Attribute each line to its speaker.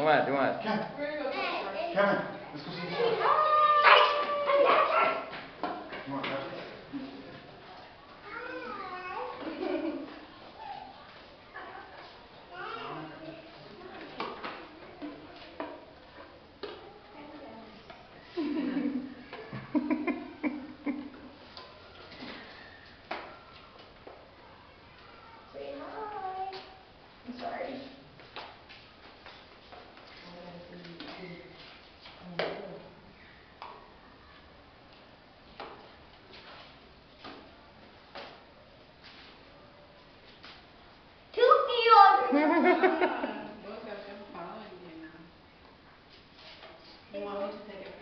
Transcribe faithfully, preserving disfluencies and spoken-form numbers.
Speaker 1: What? What?
Speaker 2: Come.
Speaker 3: We're gonna go first.
Speaker 2: Kevin, let's go see the boy. Come on, Kevin.
Speaker 3: Say hi. I'm sorry.
Speaker 4: Both of them following you now. You want me to take it